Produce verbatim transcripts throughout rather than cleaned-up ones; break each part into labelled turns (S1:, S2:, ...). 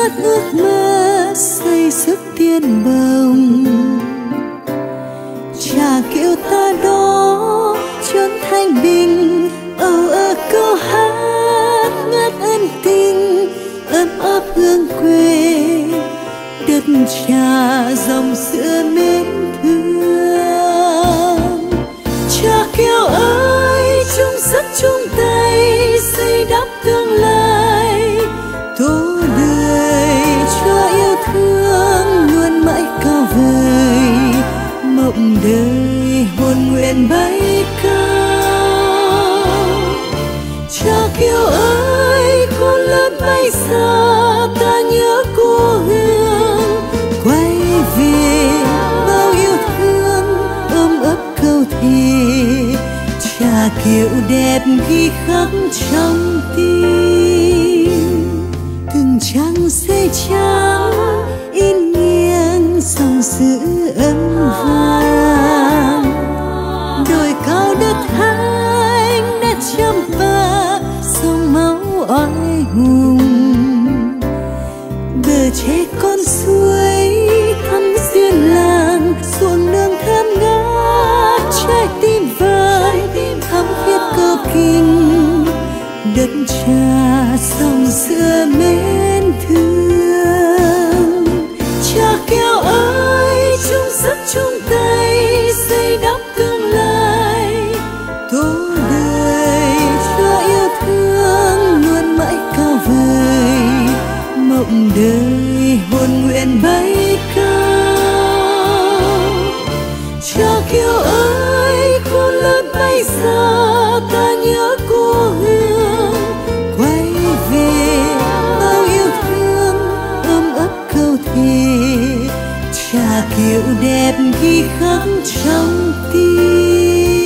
S1: hát ước mơ xây sức tiên bồng. Trà kiệu ta đó chốn thanh bình, âu ơ câu hát ngát ân tình, ấm áp hương quê đất trà dòng sữa mến thương. Trà kiệu ơi chung sức chung tay xây đắp tương lai, tô đời cho yêu thương luôn mãi cao vời, mộng đời hồn nguyện bay cao. Trà kiệu ơi khôn lớn bay xa, ta nhớ cô hương quay về, bao yêu thương ôm ấp câu thề. Trà kiệu đẹp ghi khắc trong tim, từng trang giấy trắng in nghiêng dòng sữa ấm vàng. Đồi cao đất Thanh đã chăm ba sông máu oai hùng, bờ tre con suối thắm duyên làng, ruộng nương thơm ngát trái tim vàng thắm thiết câu kinh. Đất trà dòng sữa mến thương. Trà kiệu ơi chung sức chung tay xây đắp tương lai, tô đời cho yêu thương luôn mãi cao vời, mộng đời hồn nguyện bay cao. Trà kiệu ơi khôn lớn bay xa, ta nhớ cô hương quay về, bao yêu thương ôm ấp câu thề. Trà kiệu đẹp ghi khắc trong tim.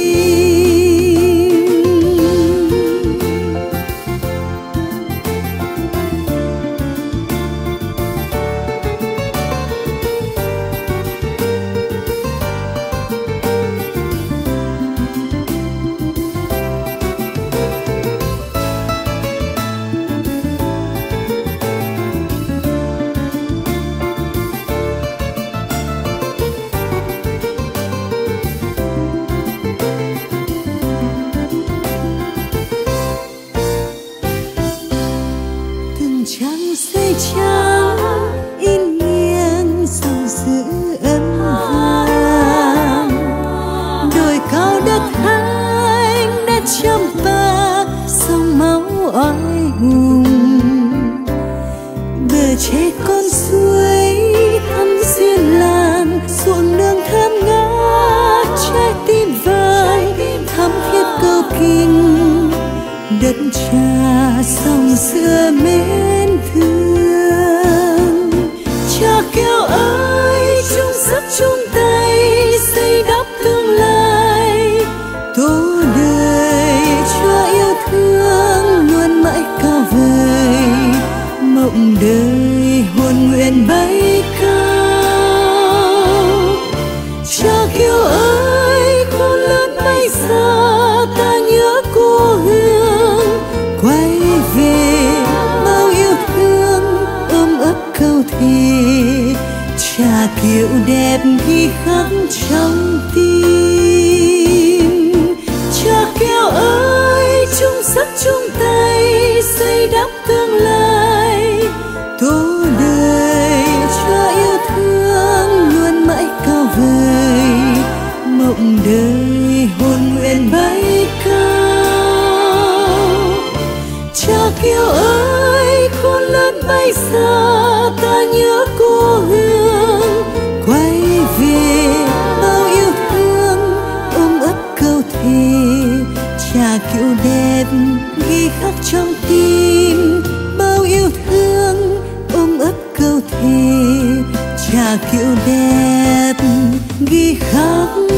S1: Trăng giấy trắng in nghiêng dòng sữa ấm vàng. Đồi cao đất Thanh đã chăm ba sông máu oai hùng, bờ tre con suối thắm duyên làng, ruộng nương thơm ngát trái tim vàng thắm thiết câu kinh. Đất trà dòng sữa mến thương. Trà kiệu ơi chung sức chung tay xây đắp tương lai, tô đời cho yêu thương luôn mãi cao vời, mộng đời hồn nguyện bay cao. Trà kiệu ơi khôn lớn bay xa, ta nhớ cô hương quay về, bao yêu thương ôm ấp câu thề. Trà kiệu đẹp ghi khắc trong tim. Trà kiệu ơi chung sức chung tay xây đắp tương lai, tô đời cho yêu thương luôn mãi cao vời, mộng đời hồn nguyện bay cao. Trà kiệu ơi khôn lớn bay xa, ta nhớ cô hương quay về, bao yêu thương ôm ấp câu thề. Trà kiệu đẹp ghi khắc trong tim, bao yêu thương ôm ấp câu thề. Trà kiệu đẹp ghi khắc